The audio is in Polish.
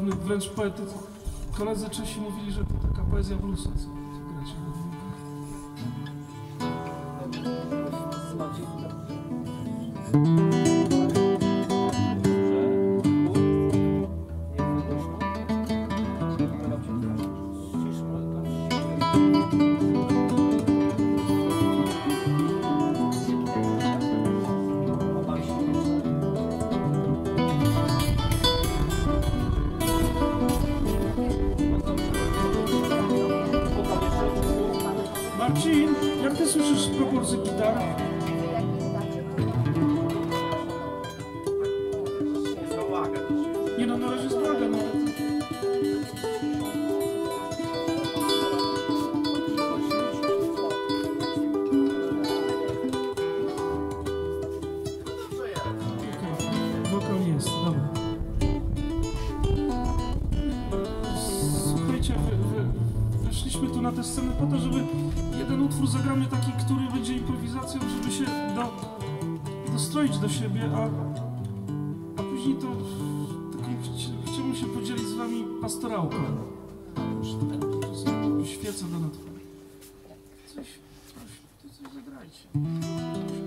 wręcz poety. Koledzy Czesi mówili, że to taka poezja bluesa, co gracie. Marcin, jak ty słyszysz proporcje gitar? Nie no, na razie jest bałagan, ale... Wokal jest, dobra. Słuchajcie, weszliśmy tu na tę scenę po to, żeby jeden utwór zagramy taki, który będzie improwizacją, żeby się dostroić do siebie, a później to chciałbym się podzielić z wami pastorałką. Świecę do natchnienia. Coś zagrajcie.